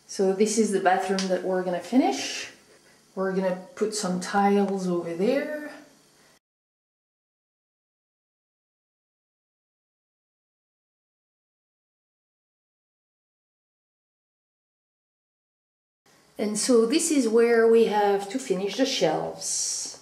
So this is the bathroom that we're gonna finish. We're gonna put some tiles over there. And so this is where we have to finish the shelves.